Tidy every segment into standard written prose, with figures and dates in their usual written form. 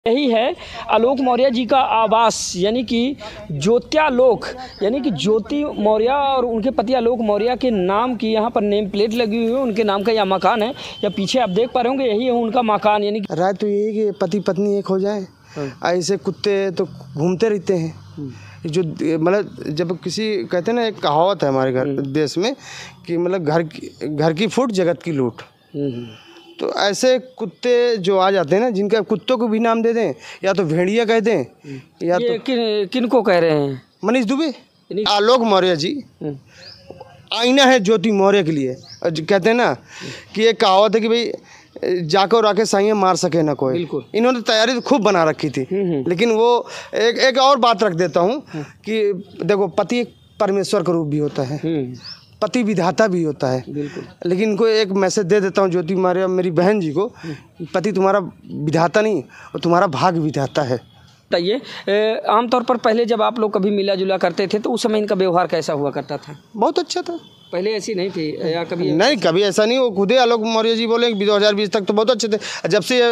यही है आलोक मौर्य जी का आवास यानी कि ज्योत्यालोक यानी कि ज्योति मौर्य और उनके पति आलोक मौर्य के नाम की यहाँ पर नेम प्लेट लगी हुई है। उनके नाम का यह मकान है या पीछे आप देख पा रहे होंगे, यही है उनका मकान। यानी राय तो यही कि पति पत्नी एक हो जाए। ऐसे कुत्ते तो घूमते रहते हैं जो मतलब जब किसी कहते हैं ना, एक कहावत है हमारे घर देश में कि मतलब घर की फूट जगत की लूट। तो ऐसे कुत्ते जो आ जाते हैं ना, जिनका कुत्तों को भी नाम दे दें या तो भेड़िया कह दें या ये तो किन को कह रहे हैं? मनीष दुबे, आलोक मौर्य जी आईना है ज्योति मौर्य के लिए। कहते हैं ना कि एक कहावत है कि भाई जाकर आके साइयाँ मार सके ना कोई। इन्होंने तैयारी तो खूब बना रखी थी, लेकिन वो एक और बात रख देता हूँ कि देखो, पति एक परमेश्वर का रूप भी होता है, पति विधाता भी होता है। लेकिन इनको एक मैसेज दे देता हूँ ज्योति मौर्य मेरी बहन जी को, पति तुम्हारा विधाता नहीं, वो तुम्हारा भाग विधाता है। बताइए, आमतौर पर पहले जब आप लोग कभी मिला जुला करते थे तो उस समय इनका व्यवहार कैसा हुआ करता था? बहुत अच्छा था। पहले ऐसी नहीं थी या कभी? नहीं, कभी ऐसा नहीं। वो खुद ही आलोक मौर्य जी बोले 2020 तक तो बहुत अच्छे थे। जब से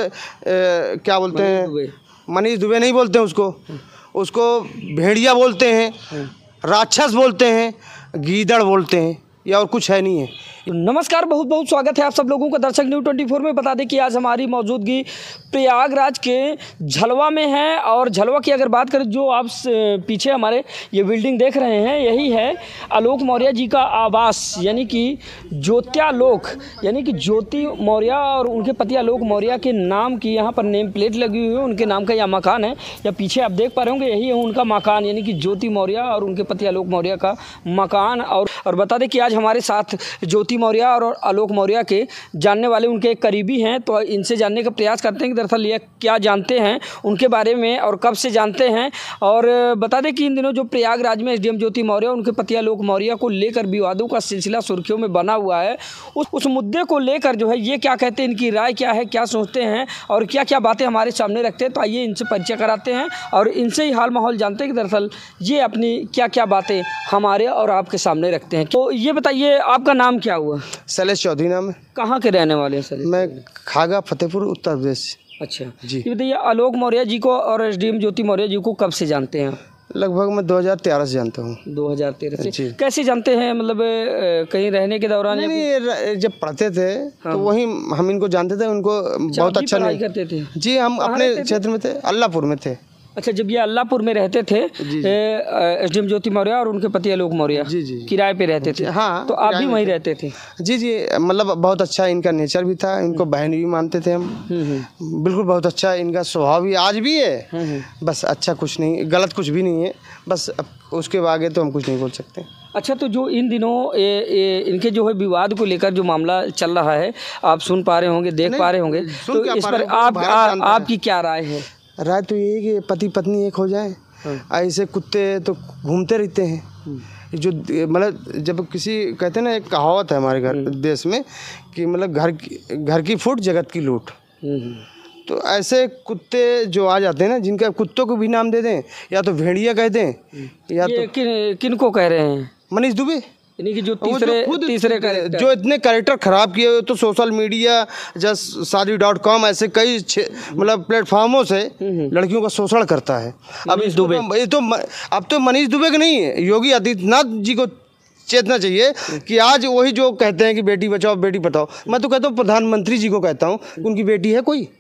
क्या बोलते हैं, मनीष दुबे नहीं बोलते हैं उसको भेड़िया बोलते हैं, राक्षस बोलते हैं, गीदड़ बोलते हैं, या और कुछ है नहीं है। नमस्कार, बहुत बहुत स्वागत है आप सब लोगों का दर्शक न्यूज़ 24 में। बता दें कि आज हमारी मौजूदगी प्रयागराज के झलवा में है। और झलवा की अगर बात करें, जो आप पीछे हमारे ये बिल्डिंग देख रहे हैं, यही है आलोक मौर्य जी का आवास यानी कि ज्योत्यालोक यानी कि ज्योति मौर्य और उनके पति आलोक मौर्य के नाम की यहाँ पर नेम प्लेट लगी हुई है। उनके नाम का यह मकान है या पीछे आप देख पा रहे होंगे, यही है उनका मकान यानी कि ज्योति मौर्य और उनके पति आलोक मौर्य का मकान। और बता दें कि आज हमारे साथ ज्योति मौर्य और आलोक मौर्य के जानने वाले उनके करीबी हैं, तो इनसे जानने का प्रयास करते हैं कि दरअसल ये क्या जानते हैं उनके बारे में और कब से जानते हैं। और बता दें कि इन दिनों जो प्रयागराज में एसडीएम ज्योति मौर्य और उनके पति आलोक मौर्य को लेकर विवादों का सिलसिला सुर्खियों में बना हुआ है। उस मुद्दे को लेकर जो है ये क्या कहते हैं, इनकी राय क्या है, क्या सोचते हैं और क्या क्या बातें हमारे सामने रखते हैं। तो आइए इनसे परिचय कराते हैं और इनसे ही हाल माहौल जानते हैं कि दरअसल ये अपनी क्या क्या बातें हमारे और आपके सामने रखते हैं। तो ये बताइए, आपका नाम क्या हुआ? शैलेश चौधरी नाम है। कहाँ के रहने वाले हैं सर? मैं खागा, फतेहपुर, उत्तर प्रदेश। अच्छा जी। ये बताइए, आलोक मौर्य जी को और एसडीएम ज्योति मौर्य जी को कब से जानते हैं? लगभग मैं 2013 से जानता हूँ। 2013 से? कैसे जानते हैं, मतलब कहीं रहने के दौरान? नहीं, जब पढ़ते थे तो वहीं हम इनको जानते थे। उनको बहुत अच्छा नहीं करते थे जी। हम अपने क्षेत्र में थे, अल्लाहपुर में थे। अच्छा, जब ये अल्लाहपुर में रहते थे एसडीएम ज्योति मौर्य और उनके पति आलोक मौर्य किराए पे रहते थे? हाँ, तो आप भी वहीं रहते थे? जी। मतलब बहुत अच्छा इनका नेचर भी था, इनको बहन भी मानते थे हम। बिल्कुल बहुत अच्छा इनका स्वभाव भी आज भी है। बस अच्छा कुछ नहीं, गलत कुछ भी नहीं है। बस उसके आगे तो हम कुछ नहीं बोल सकते। अच्छा, तो जो इन दिनों इनके जो है विवाद को लेकर जो मामला चल रहा है, आप सुन पा रहे होंगे, देख पा रहे होंगे, तो इस पर आपकी क्या राय है? राय तो यही कि पति पत्नी एक हो जाए। ऐसे कुत्ते तो घूमते रहते हैं जो मतलब जब किसी कहते हैं ना, एक कहावत है हमारे घर देश में कि मतलब घर की फूट जगत की लूट। तो ऐसे कुत्ते जो आ जाते हैं ना, जिनका कुत्तों को भी नाम दे दें या तो भेड़िया कह दें या तो किन को कह रहे हैं? मनीष दुबे, यानी कि जो तीसरे जो इतने कैरेक्टर खराब किए हुए, तो सोशल मीडिया जस्ट शादी.com ऐसे कई मतलब प्लेटफॉर्मों से लड़कियों का शोषण करता है। अब ये तो अब तो मनीष दुबे का नहीं है, योगी आदित्यनाथ जी को चेतना चाहिए कि आज वही जो कहते हैं कि बेटी बचाओ बेटी पढ़ाओ, मैं तो कहता हूँ प्रधानमंत्री जी को कहता हूँ, उनकी बेटी है कोई?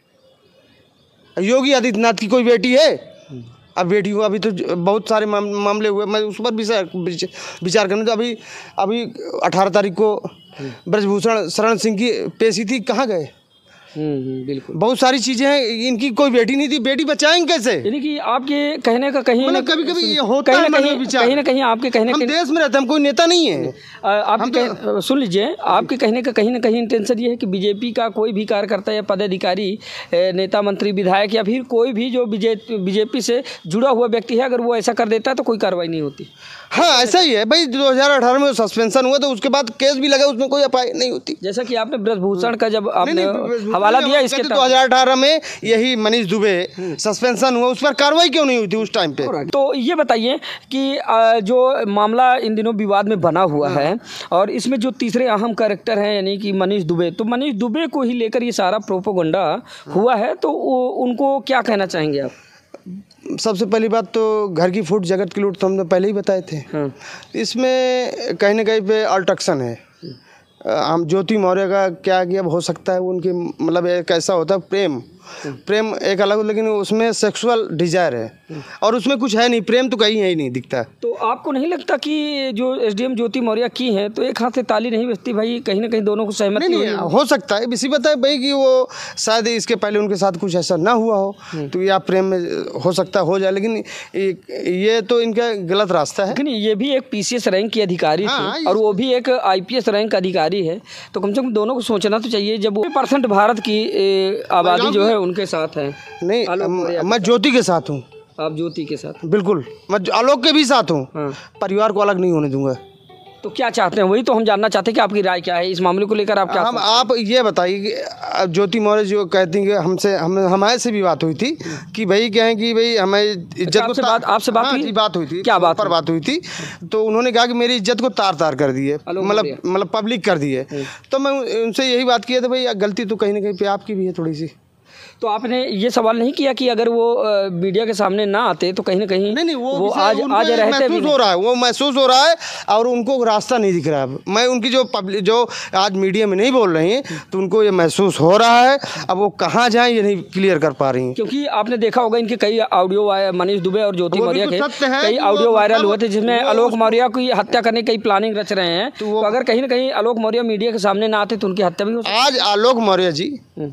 योगी आदित्यनाथ की कोई बेटी है? अब बेटी को अभी तो बहुत सारे मामले हुए, मैं उस पर विचार करना। तो अभी 18 तारीख को ब्रजभूषण शरण सिंह की पेशी थी, कहाँ गए? बिल्कुल, बहुत सारी चीजें हैं। इनकी कोई बेटी नहीं थी, बेटी बचाएंगे कैसे? यानी कि आपके कहने का कहीं मतलब कभी ये होता है, कहीं ना कहीं आपके कहने हम देश में रहते हैं, हम कोई नेता नहीं है। आपके सुन लीजिए, आपके कहने का कहीं ना कहीं इंटेंशन ये है कि बीजेपी का कोई भी कार्यकर्ता या पदाधिकारी, नेता, मंत्री, विधायक या फिर कोई भी जो बीजेपी से जुड़ा हुआ व्यक्ति है, अगर वो ऐसा कर देता है तो कोई कार्रवाई नहीं होती? हाँ, ऐसा ही है भाई। 2018 में सस्पेंशन हुआ तो उसके बाद केस भी लगा, उसमें कोई एफआईआर नहीं होती। जैसा कि आपने ब्रजभूषण का जब आपने हवाला दिया इसके तहत। 2018 में यही मनीष दुबे सस्पेंशन हुआ, उस पर कार्रवाई क्यों नहीं हुई थी उस टाइम पे? तो ये बताइए कि जो मामला इन दिनों विवाद में बना हुआ है और इसमें जो तीसरे अहम कैरेक्टर हैं यानी कि मनीष दुबे, तो मनीष दुबे को ही लेकर ये सारा प्रोपोगंडा हुआ है, तो उनको क्या कहना चाहेंगे आप? सबसे पहली बात तो घर की फूट जगत की लूट तो हमने पहले ही बताए थे। इसमें कहीं ना कहीं पे अल्टरक्शन है। हम ज्योति मौर्य का क्या किया हो सकता है, उनकी मतलब एक ऐसा होता है प्रेम एक अलग, लेकिन उसमें सेक्सुअल डिजायर है और उसमें कुछ है नहीं, प्रेम तो कहीं है ही नहीं दिखता। तो आपको नहीं लगता कि जो एसडीएम ज्योति मौर्य की है तो एक हाथ से ताली नहीं बजती भाई, कहीं ना कहीं दोनों को सहमति नहीं हो सकता है, इसी बताए भाई कि वो शायद इसके पहले उनके साथ कुछ ऐसा ना हुआ हो तो या प्रेम में हो सकता हो जाए, लेकिन ये तो इनका गलत रास्ता है। लेकिन ये भी एक पीसीएस रैंक की अधिकारी थी और वो भी एक आईपीएस रैंक अधिकारी है, तो कम से कम दोनों को सोचना तो चाहिए। जब 50% भारत की आबादी जो है उनके साथ है। नहीं, मैं ज्योति के साथ हूँ। आप ज्योति के साथ? बिल्कुल, मैं आलोक के भी साथ हूँ। परिवार को अलग नहीं होने दूंगा। तो क्या चाहते हैं, वही तो हम जानना चाहते हैं कि आपकी राय क्या है इस मामले को लेकर? आप क्या आप ये बताइए कि ज्योति मौर्य जो कहती हैं कि हमारे से भी बात हुई थी कि भाई क्या है कि भाई हमारी इज्जत को आपसे बात हुई थी? क्या बात हुई थी? तो उन्होंने कहा कि मेरी इज्जत को तार तार कर दी है, मतलब पब्लिक कर दी है। तो मैं उनसे यही बात किया था भाई गलती तो कहीं ना कहीं पे आपकी भी है थोड़ी सी। तो आपने ये सवाल नहीं किया कि अगर वो मीडिया के सामने ना आते तो कहीं ना कहीं नहीं वो आज रहते भी हो रहा है, वो महसूस हो रहा है और उनको रास्ता नहीं दिख रहा है। मैं उनकी जो आज मीडिया में नहीं बोल रही हैं तो उनको ये महसूस हो रहा है, अब वो कहाँ जाएं ये नहीं क्लियर कर पा रही हैं। क्योंकि आपने देखा होगा इनके कई ऑडियो मनीष दुबे और ज्योति मौर्य के कई ऑडियो वायरल हुए थे जिसमें आलोक मौर्य की हत्या करने की कई प्लानिंग रच रहे हैं। तो अगर कहीं ना कहीं आलोक मौर्य मीडिया के सामने ना आते तो उनकी हत्या भी हो सकती है। आज आलोक मौर्य जी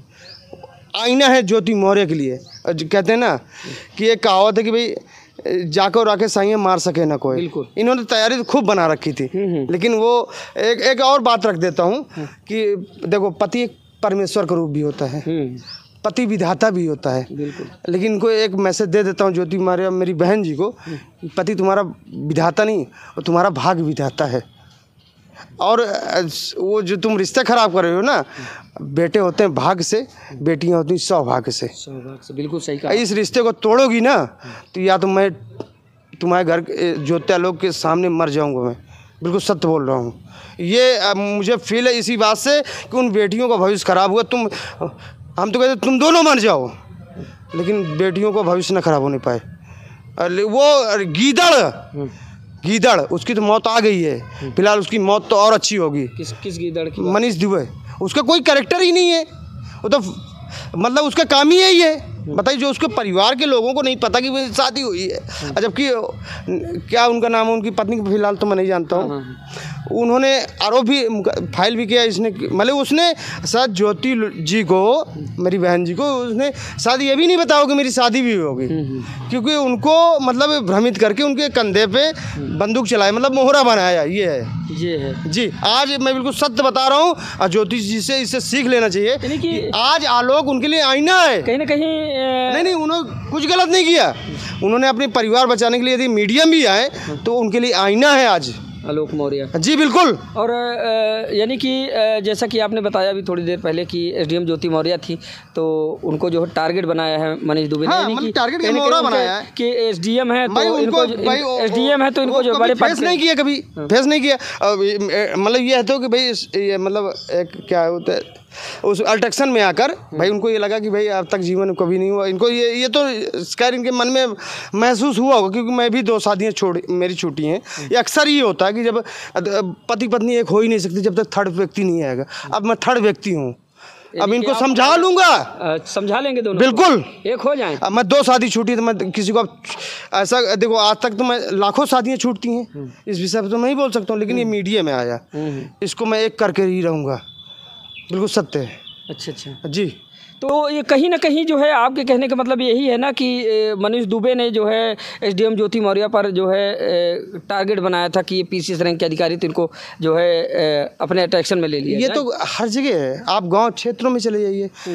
आईना है ज्योति मौर्य के लिए। कहते हैं ना कि एक कहावत है कि भाई जाकर आके साइयाँ मार सके ना कोई। बिल्कुल, इन्होंने तैयारी तो खूब बना रखी थी। लेकिन वो एक और बात रख देता हूँ कि देखो पति एक परमेश्वर का रूप भी होता है, पति विधाता भी होता है। लेकिन इनको एक मैसेज दे देता हूँ ज्योति मौर्य मेरी बहन जी को, पति तुम्हारा विधाता नहीं और तुम्हारा भाग विधाता है। और वो जो तुम रिश्ते खराब कर रहे हो ना, बेटे होते हैं भाग से, बेटियां होती हैं सौभाग्य से। बिल्कुल सही कहा। इस रिश्ते को तोड़ोगी ना तो या तो मैं तुम्हारे घर ज्योति लोग के सामने मर जाऊंगा। मैं बिल्कुल सत्य बोल रहा हूँ। ये मुझे फील है इसी बात से कि उन बेटियों का भविष्य खराब हुआ। हम तो कहते तुम दोनों मर जाओ, लेकिन बेटियों का भविष्य न खराब होने पाए। वो गीदड़ उसकी तो मौत आ गई है, फिलहाल उसकी मौत तो और अच्छी होगी। किस गीदड़ की? मनीष दुबे। उसका कोई कैरेक्टर ही नहीं है, वो तो मतलब उसका काम ही यही है। बताइए, जो उसके परिवार के लोगों को नहीं पता कि वो शादी हुई है, जबकि क्या उनका नाम है, उनकी पत्नी को फिलहाल तो मैं नहीं जानता हूँ। उन्होंने आरोप भी फाइल भी किया इसने, मतलब उसने शायद ज्योति जी को, मेरी बहन जी को, उसने शायद ये भी नहीं बताया कि मेरी शादी भी होगी, क्योंकि उनको मतलब भ्रमित करके उनके कंधे पे बंदूक चलाए, मतलब मोहरा बनाया। ये है जी। आज मैं बिल्कुल सत्य बता रहा हूँ और ज्योति जी से इससे सीख लेना चाहिए कि आज आलोक उनके लिए आईना है। कहीं ना कहीं नहीं, उन्होंने कुछ गलत नहीं किया। उन्होंने अपने परिवार बचाने के लिए यदि मीडियम भी आए तो उनके लिए आईना है आज आलोक मौर्य जी। बिल्कुल। और यानी कि जैसा कि आपने बताया अभी थोड़ी देर पहले कि एसडीएम ज्योति मौर्य थी, तो उनको जो है टारगेट बनाया है मनीष दुबे ने। मतलब टारगेट का मोहरा बनाया है कि एसडीएम है तो इनको एसडीएम है तो इनको जो बड़े फेस नहीं किया, कभी फेस नहीं किया। मतलब ये है तो कि भाई ये मतलब एक क्या होता है, उस अल्ट्रेक्शन में आकर भाई उनको ये लगा कि भाई अब तक जीवन कभी नहीं हुआ। इनको ये तो खैर इनके मन में महसूस हुआ होगा, क्योंकि मैं भी 2 शादियाँ मेरी छूटी हैं। ये अक्सर ये होता है कि जब पति पत्नी एक हो ही नहीं सकती जब तक थर्ड व्यक्ति नहीं आएगा। अब मैं थर्ड व्यक्ति हूँ, अब इनको समझा लूंगा। समझा लेंगे दोनों, बिल्कुल एक हो जाएं। अब मैं 2 शादी छूटी तो मैं किसी को ऐसा देखो, आज तक तो मैं लाखों शादियाँ छूटती हैं, इस विषय पर तो मैं नहीं बोल सकता हूँ, लेकिन ये मीडिया में आया, इसको मैं एक करके ही रहूँगा। बिल्कुल सत्य है। अच्छा जी। तो ये कहीं ना कहीं जो है आपके कहने का मतलब यही है ना कि मनीष दुबे ने जो है एसडीएम ज्योति मौर्य पर जो है टारगेट बनाया था कि ये पीसीएस रैंक के अधिकारी, तो इनको जो है अपने अट्रैक्शन में ले लिया। ये तो हर जगह है, आप गांव क्षेत्रों में चले जाइए,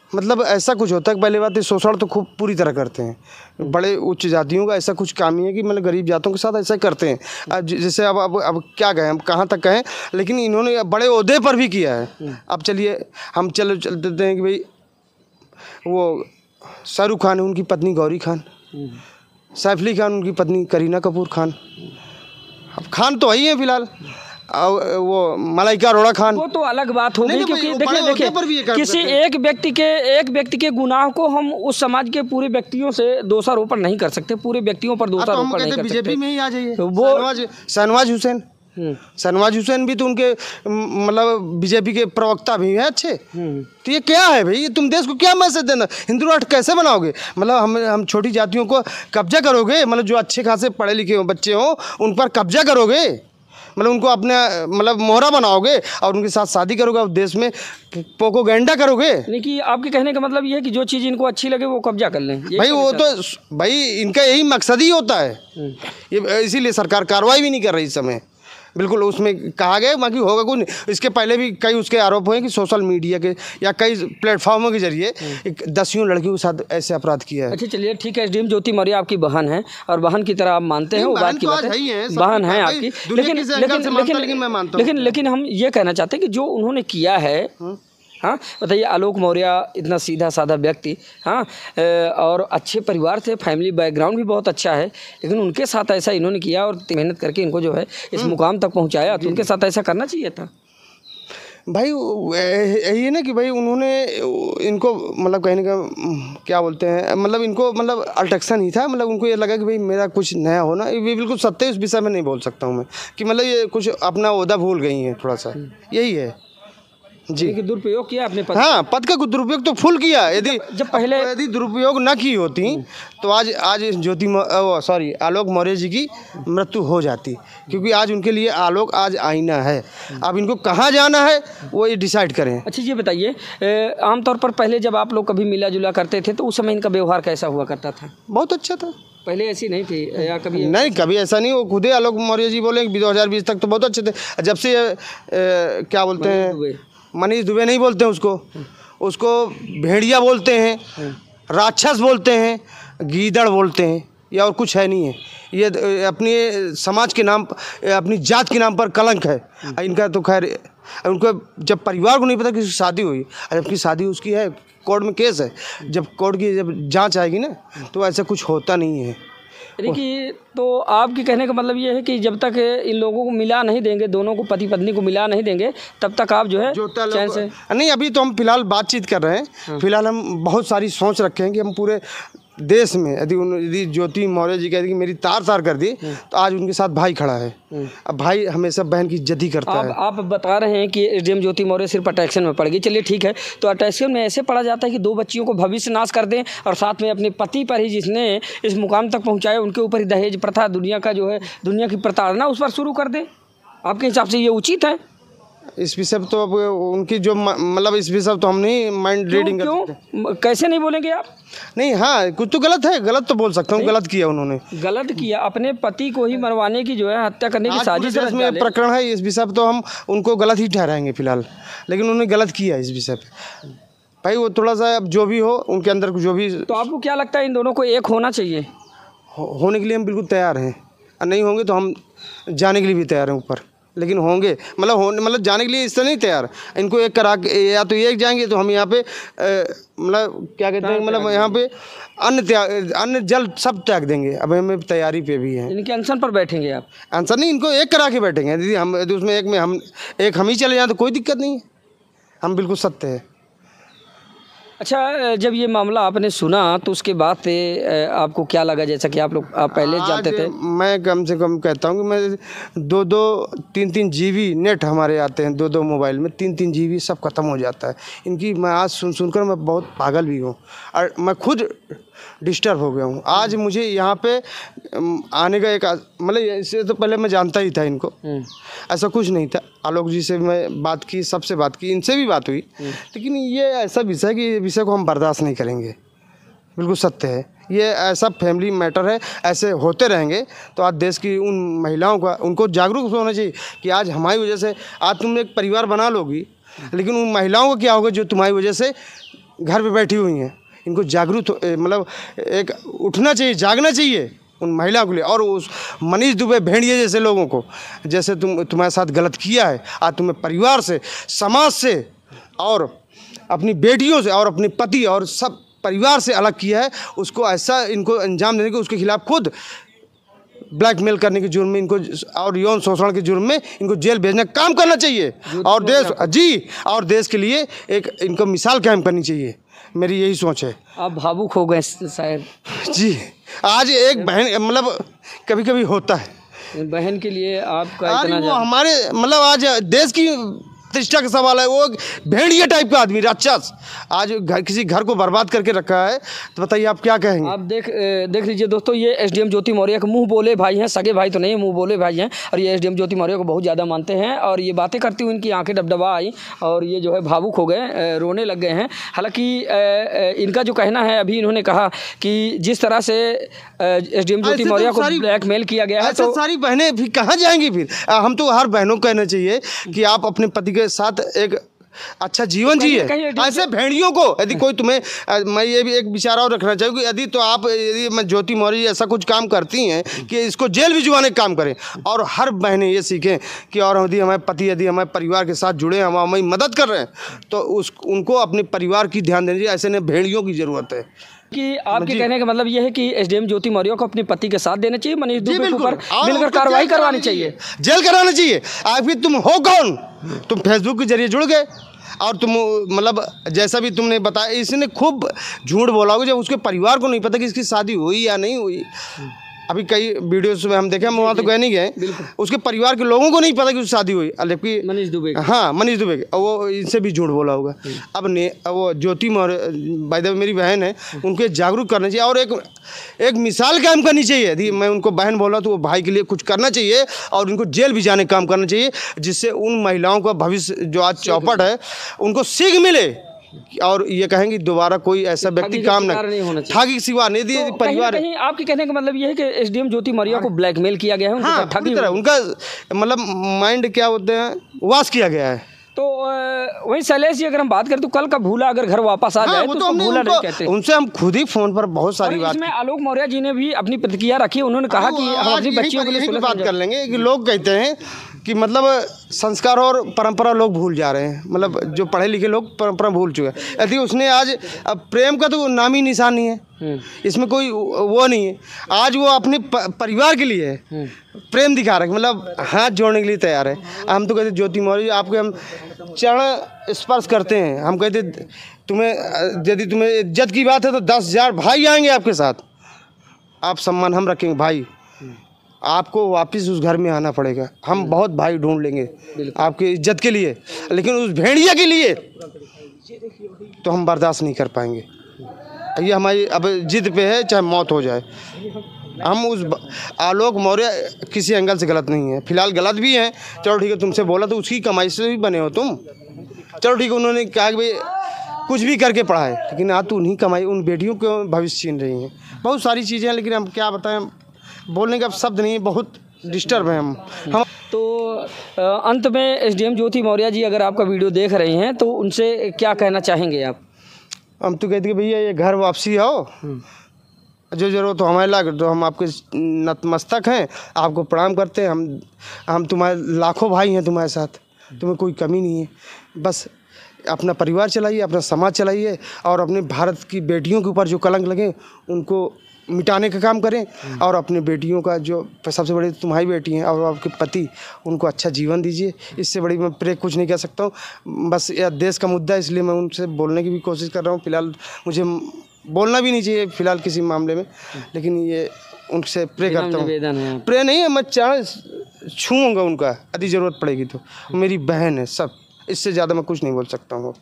मतलब ऐसा कुछ होता है कि पहली बात तो शोषण तो खूब पूरी तरह करते हैं। बड़े उच्च जातियों का ऐसा कुछ काम ही है कि मतलब गरीब जातों के साथ ऐसा करते हैं। अब जैसे अब क्या कहें, हम कहाँ तक कहें, लेकिन इन्होंने बड़े ओहदे पर भी किया है। अब चलिए हम चलते हैं कि भाई वो शाहरुख खान है, उनकी पत्नी गौरी खान, सैफ अली खान उनकी पत्नी करीना कपूर खान, अब खान तो वही है फिलहाल, और वो मलाइका अरोड़ा खान, वो तो अलग बात हो गई, क्योंकि देखिए किसी एक व्यक्ति के गुनाह को हम उस समाज के पूरे व्यक्तियों से दोषारोपण नहीं कर सकते, पूरे व्यक्तियों पर दोषारोपण नहीं कर सकते। बीजेपी में ही आ जाइए, वो शहनवाज हुसैन, शहनवाज हुसैन भी तो उनके मतलब बीजेपी के प्रवक्ता भी हैं अच्छे। तो ये क्या है भाई, तुम देश को क्या मैसेज देना, हिंदू राष्ट्र कैसे बनाओगे? मतलब हम छोटी जातियों को कब्जा करोगे, मतलब जो अच्छे खासे पढ़े लिखे हो बच्चे हो उन पर कब्जा करोगे, मतलब उनको अपने मतलब मोहरा बनाओगे और उनके साथ शादी करोगे और देश में प्रोपेगेंडा करोगे। नहीं कि आपके कहने का मतलब ये है कि जो चीज़ इनको अच्छी लगे वो कब्जा कर लें भाई, वो तो भाई इनका यही मकसद ही होता है, ये इसीलिए सरकार कार्रवाई भी नहीं कर रही इस समय। बिल्कुल उसमें कहा गया, बाकी होगा कुछ नहीं। इसके पहले भी कई उसके आरोप हुए कि सोशल मीडिया के या कई प्लेटफॉर्मों के जरिए 10 लड़कियों के साथ ऐसे अपराध किया है। अच्छा चलिए ठीक है, एसडीएम ज्योति मौर्य आपकी बहन है और बहन की तरह आप मानते हैं, वो बात की बात है, बहन है आपकी, लेकिन हम ये कहना चाहते हैं कि जो उन्होंने किया है, हाँ बताइए, आलोक मौर्य इतना सीधा साधा व्यक्ति, हाँ और अच्छे परिवार से, फैमिली बैकग्राउंड भी बहुत अच्छा है, लेकिन उनके साथ ऐसा इन्होंने किया और मेहनत करके इनको जो है इस मुकाम तक पहुंचाया, तो उनके साथ ऐसा करना चाहिए था। भाई यही ना कि भाई उन्होंने इनको मतलब कहने का क्या बोलते हैं, मतलब इनको मतलब अल्टेक्शन ही था, मतलब उनको ये लगा कि भाई मेरा कुछ नया होना, ये बिल्कुल सत्य है, उस विषय में नहीं बोल सकता हूँ मैं कि मतलब ये कुछ अपना ओहदा भूल गई हैं थोड़ा सा, यही है जी। दुरुपयोग किया अपने पद, हाँ पद का दुरुपयोग तो फुल किया। यदि दुरुपयोग न की होती तो आज आलोक मौर्य जी की मृत्यु हो जाती, क्योंकि आज उनके लिए आलोक आज आईना है। अब इनको कहाँ जाना है वो ये डिसाइड करें। अच्छा ये बताइए, आमतौर पर पहले जब आप लोग कभी मिला जुला करते थे तो उस समय इनका व्यवहार कैसा हुआ करता था? बहुत अच्छा था। पहले ऐसी नहीं थी या कभी? नहीं, कभी ऐसा नहीं। वो खुद ही आलोक मौर्य जी बोले 2020 तक तो बहुत अच्छे थे। जब से क्या बोलते हैं, मनीष दुबे नहीं बोलते हैं उसको भेड़िया बोलते हैं, राक्षस बोलते हैं, गीदड़ बोलते हैं, या और कुछ है नहीं है। ये अपने समाज के नाम, अपनी जात के नाम पर कलंक है इनका। तो खैर उनको जब परिवार को नहीं पता कि शादी हुई, जबकि शादी उसकी है, कोर्ट में केस है, जब कोर्ट की जब जांच आएगी ना तो ऐसा कुछ होता नहीं है। देखिए तो आपके कहने का मतलब ये है कि जब तक इन लोगों को मिला नहीं देंगे, दोनों को पति पत्नी को मिला नहीं देंगे, तब तक आप जो है चैन से नहीं। अभी तो हम फिलहाल बातचीत कर रहे हैं। फिलहाल हम बहुत सारी सोच रखे हैं कि हम पूरे देश में यदि ज्योति मौर्य जी कहती कि मेरी तार कर दी, तो आज उनके साथ भाई खड़ा है। अब भाई हमेशा बहन की इज्जत ही करता है। आप बता रहे हैं कि एसडीएम ज्योति मौर्य सिर्फ अटैक्शन में पड़ गई। चलिए ठीक है, तो अटैक्शन में ऐसे पड़ा जाता है कि 2 बच्चियों को भविष्य नाश कर दें और साथ में अपने पति पर ही, जिसने इस मुकाम तक पहुँचाया, उनके ऊपर ही दहेज प्रथा, दुनिया की प्रताड़ना उस पर शुरू कर दें। आपके हिसाब से ये उचित है? इस विषय तो अब उनकी जो मतलब इस विषय तो हम नहीं माइंड रीडिंग क्यों कैसे नहीं बोलेंगे आप? नहीं, हाँ कुछ तो गलत है, गलत तो बोल सकता हूँ। गलत किया उन्होंने, गलत किया, अपने पति को ही मरवाने की जो है, हत्या करने की साजिश में प्रकरण है। इस विषय पर तो हम उनको गलत ही ठहराएंगे फिलहाल, लेकिन उन्होंने गलत किया इस विषय पे। भाई वो थोड़ा सा अब जो भी हो उनके अंदर जो भी। तो आपको क्या लगता है इन दोनों को एक होना चाहिए? होने के लिए हम बिल्कुल तैयार हैं, और नहीं होंगे तो हम जाने के लिए भी तैयार हैं ऊपर, लेकिन होंगे मतलब जाने के लिए इससे नहीं तैयार। इनको एक करा के या तो एक जाएंगे तो हम यहाँ पे मतलब क्या कहते हैं, मतलब यहाँ पे अन्न जल सब त्याग देंगे। अब हमें तैयारी पे भी है। इनके अनशन पर बैठेंगे आप? अनशन नहीं, इनको एक करा के बैठेंगे। दीदी हम उसमें एक हम ही चले जाएँ तो कोई दिक्कत नहीं है, हम बिल्कुल सत्य है। अच्छा, जब ये मामला आपने सुना तो उसके बाद से आपको क्या लगा? जैसा कि आप पहले जानते थे। मैं कम से कम कहता हूँ कि मैं 2-2 3-3 GB नेट हमारे आते हैं, 2-2 मोबाइल में 3-3 GB सब खत्म हो जाता है इनकी। मैं आज सुनकर मैं बहुत पागल भी हूँ और मैं खुद डिस्टर्ब हो गया हूँ। आज मुझे यहाँ पे आने का एक मतलब इससे तो पहले मैं जानता ही था इनको, ऐसा कुछ नहीं था। आलोक जी से मैं बात की, सबसे बात की, इनसे भी बात हुई, लेकिन ये ऐसा विषय है कि ये विषय को हम बर्दाश्त नहीं करेंगे। बिल्कुल सत्य है, ये ऐसा फैमिली मैटर है। ऐसे होते रहेंगे तो आज देश की उन महिलाओं का, उनको जागरूक होना चाहिए कि आज हमारी वजह से आज तुम एक परिवार बना लोगी, लेकिन उन महिलाओं को क्या होगा जो तुम्हारी वजह से घर पे बैठी हुई हैं, इनको जागरूक मतलब एक उठना चाहिए, जागना चाहिए उन महिला को लिए। और उस मनीष दुबे भेड़िए जैसे लोगों को, जैसे तुम्हारे साथ गलत किया है, आज तुम्हें परिवार से, समाज से और अपनी बेटियों से और अपने पति और सब परिवार से अलग किया है, उसको ऐसा इनको अंजाम देने के, उसके खिलाफ खुद ब्लैकमेल करने के जुर्म में इनको और यौन शोषण के जुर्म में इनको जेल भेजने का काम करना चाहिए। और देश के लिए एक इनको मिसाल कायम करनी चाहिए, मेरी यही सोच है। आप भावुक हो गए शायद। जी, आज एक बहन मतलब कभी कभी होता है, बहन के लिए आपका आज इतना वो हमारे मतलब आज देश की प्रतिष्ठा का सवाल है। वो भेड़िया टाइप का आदमी, राक्षस, आज किसी घर को बर्बाद करके रखा है, तो बताइए आप क्या कहेंगे। आप देख लीजिए दोस्तों, ये एसडीएम ज्योति मौर्य के मुंह बोले भाई हैं, सगे भाई तो नहीं, मुंह बोले भाई हैं, और ये एसडीएम ज्योति मौर्य को बहुत ज़्यादा मानते हैं। और ये बातें करती हुई इनकी आंखें डबडबा आई और ये जो है भावुक हो गए, रोने लग गए हैं। हालांकि इनका जो कहना है, अभी इन्होंने कहा कि जिस तरह से एसडीएम ज्योति मौर्य को ब्लैकमेल किया गया है, तो सारी बहनें भी कहाँ जाएंगी फिर। हम तो हर बहनों को कहना चाहिए कि आप अपने पति के साथ एक अच्छा जीवन जिए। ऐसे भेड़ियों को यदि कोई तुम्हें, मैं ये भी एक विचार और रखना चाहिए कि यदि तो आप यदि मैं ज्योति मौर्य ऐसा कुछ काम करती हैं कि इसको जेल भिजवाने का काम करें, और हर बहनें ये सीखें कि और यदि हमारे पति यदि हमारे परिवार के साथ जुड़े, हम हमारी मदद कर रहे हैं, तो उनको अपने परिवार की ध्यान देनी चाहिए। ऐसे ने भेड़ियों की ज़रूरत है। कि आपके कहने का मतलब यह है कि एसडीएम ज्योति मौर्य को अपने पति के साथ देना चाहिए, मनीष दुबे के ऊपर मिलकर कार्रवाई करवानी चाहिए, जेल कराना चाहिए। आखिर तुम हो कौन? तुम फेसबुक के जरिए जुड़ गए और तुम मतलब जैसा भी तुमने बताया, इसने खूब झूठ बोला होगा, जब उसके परिवार को नहीं पता कि इसकी शादी हुई या नहीं हुई। अभी कई वीडियोस में हम देखे, हम वहाँ तो गए नहीं गए, उसके परिवार के लोगों को नहीं पता कि उसकी शादी हुई, जबकि मनीष दुबे, हाँ मनीष दुबे, वो इनसे भी झूठ बोला होगा। अब वो Jyoti Maurya by the way मेरी बहन है, उनको जागरूक करना चाहिए और एक मिसाल कायम करनी चाहिए। यदि मैं उनको बहन बोला तो वो भाई के लिए कुछ करना चाहिए और उनको जेल भी जाने का काम करना चाहिए, जिससे उन महिलाओं का भविष्य जो आज चौपट है उनको सीख मिले और ये कहेंगे दोबारा कोई ऐसा व्यक्ति काम नहीं होना चाहिए, ठगी सिवा नहीं दी परिवार। कहीं आपके कहने का मतलब ये है कि एसडीएम ज्योति मौर्य को ब्लैकमेल किया गया है, हाँ, ठगी तरह उनका मतलब माइंड क्या होते हैं, वाश किया गया है। तो वही शैलेश जी, अगर हम बात करें तो कल का भूला अगर घर वापस आ जाए, तो भूला नहीं कहते। उनसे हम खुद ही फोन पर बहुत सारी बात, इसमें आलोक मौर्य जी ने भी अपनी प्रतिक्रिया रखी, उन्होंने कहा कि हम अपनी बच्चियों के लिए बात कर लेंगे कि लोग कहते हैं कि मतलब संस्कार और परंपरा लोग भूल जा रहे हैं, मतलब जो पढ़े लिखे लोग परंपरा भूल चुके हैं। यदि उसने आज अब प्रेम का तो नाम ही निशान नहीं है, इसमें कोई वो नहीं है। आज वो अपने परिवार के लिए प्रेम दिखा रहे हैं, मतलब हाथ जोड़ने के लिए तैयार है। हम तो कहते ज्योति मौर्य आपके हम चरण स्पर्श करते हैं, हम कहते तुम्हें यदि तुम्हें इज्जत की बात है तो 10,000 भाई आएंगे आपके साथ, आप सम्मान हम रखेंगे भाई, आपको वापस उस घर में आना पड़ेगा, हम बहुत भाई ढूंढ लेंगे आपकी इज्जत के लिए, लेकिन उस भेड़िया के लिए तो हम बर्दाश्त नहीं कर पाएंगे। ये हमारी अब जिद पे है, चाहे मौत हो जाए। हम उस आलोक मौर्य किसी एंगल से गलत नहीं है, फिलहाल गलत भी हैं, चलो ठीक है, तुमसे बोला तो उसकी कमाई से भी बने हो तुम, चलो ठीक है, उन्होंने कहा कि भाई कुछ भी करके पढ़ाए, लेकिन आज तो उन्हीं कमाई उन बेटियों के भविष्य छीन रही हैं। बहुत सारी चीज़ें हैं, लेकिन हम क्या बताएं, बोलने का शब्द नहीं है, बहुत डिस्टर्ब है हम। तो अंत में एसडीएम ज्योति मौर्य जी, अगर आपका वीडियो देख रहे हैं तो उनसे क्या कहना चाहेंगे आप? हम तो कहते कि भैया ये घर वापसी आओ, जो जरूरत हो हमारे लाग, तो हम आपके नतमस्तक हैं, आपको प्रणाम करते हैं। हम तुम्हारे लाखों भाई हैं तुम्हारे साथ, तुम्हें कोई कमी नहीं है। बस अपना परिवार चलाइए, अपना समाज चलाइए और अपने भारत की बेटियों के ऊपर जो कलंक लगे उनको मिटाने का काम करें, और अपने बेटियों का जो सबसे बड़ी तुम्हारी बेटी हैं और आपके पति, उनको अच्छा जीवन दीजिए। इससे बड़ी मैं प्रे कुछ नहीं कह सकता हूँ। बस यह देश का मुद्दा है, इसलिए मैं उनसे बोलने की भी कोशिश कर रहा हूँ। फिलहाल मुझे बोलना भी नहीं चाहिए फिलहाल किसी मामले में, लेकिन ये उनसे प्रे करता हूँ। प्रे नहीं है, मैं चाहे छूँगा उनका यदि ज़रूरत पड़ेगी तो। मेरी बहन है सब, इससे ज़्यादा मैं कुछ नहीं बोल सकता हूँ।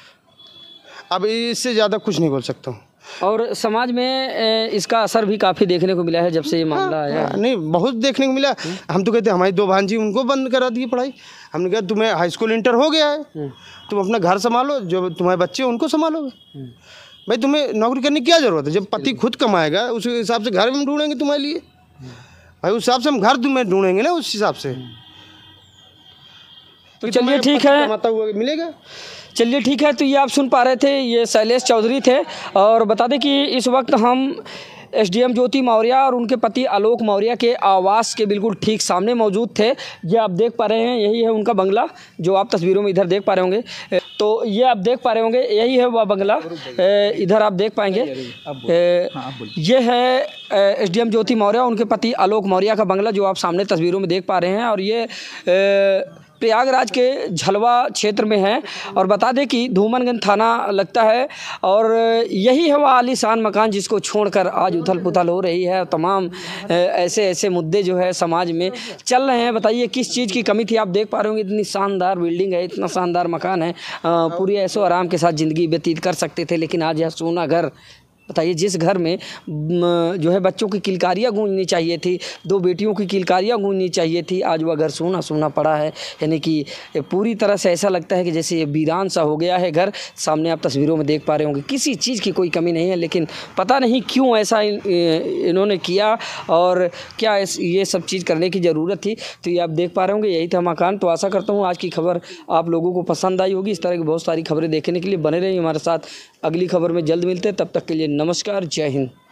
अब इससे ज़्यादा कुछ नहीं बोल सकता हूँ। और समाज में इसका असर भी काफ़ी देखने को मिला है जब से ये मामला आया। नहीं, बहुत देखने को मिला। हम तो कहते हैं हमारी 2 भांजी उनको बंद करा दी पढ़ाई। हमने कहा तुम्हें हाई स्कूल इंटर हो गया है, तुम अपना घर संभालो, जो तुम्हारे बच्चे उनको संभालोगे। भाई तुम्हें नौकरी करने की क्या ज़रूरत है? जब पति खुद कमाएगा उस हिसाब से घर में ढूंढेंगे तुम्हारे लिए। भाई उस हिसाब से हम घर तुम्हें ढूंढेंगे ना, उस हिसाब से। तो चलिए ठीक है, कमाता हुआ मिलेगा। चलिए ठीक है, तो ये आप सुन पा रहे थे, ये शैलेश चौधरी थे। और बता दें कि इस वक्त हम एसडीएम ज्योति मौर्य और उनके पति आलोक मौर्य के आवास के बिल्कुल ठीक सामने मौजूद थे। ये आप देख पा रहे हैं, यही है उनका बंगला जो आप तस्वीरों में इधर देख पा रहे होंगे। तो ये आप देख पा रहे होंगे, यही है वह बंगला, इधर आप देख पाएंगे। ये है एसडीएम ज्योति मौर्य, उनके पति आलोक मौर्य का बंगला जो आप सामने तस्वीरों में देख पा रहे हैं। और ये प्रयागराज के झलवा क्षेत्र में है। और बता दें कि धूमनगंज थाना लगता है। और यही है वह आलीशान मकान जिसको छोड़कर आज उथल पुथल हो रही है। तमाम ऐसे ऐसे मुद्दे जो है समाज में चल रहे हैं। बताइए किस चीज़ की कमी थी? आप देख पा रहे होंगे, इतनी शानदार बिल्डिंग है, इतना शानदार मकान है, पूरी ऐशो आराम के साथ ज़िंदगी व्यतीत कर सकते थे। लेकिन आज यह सोना घर, बताइए, जिस घर में जो है बच्चों की किलकारियाँ गूंजनी चाहिए थी, 2 बेटियों की किलकारियाँ गूंजनी चाहिए थी, आज वह घर सूना सूना पड़ा है। यानी कि पूरी तरह से ऐसा लगता है कि जैसे ये वीरान सा हो गया है घर। सामने आप तस्वीरों में देख पा रहे होंगे, किसी चीज़ की कोई कमी नहीं है। लेकिन पता नहीं क्यों ऐसा इन्होंने किया और क्या ये सब चीज़ करने की ज़रूरत थी। तो ये आप देख पा रहे होंगे, यही था मकान। तो आशा करता हूँ आज की खबर आप लोगों को पसंद आई होगी। इस तरह की बहुत सारी खबरें देखने के लिए बने रहिए हमारे साथ। अगली खबर में जल्द मिलते हैं, तब तक के लिए नमस्कार, जय हिंद।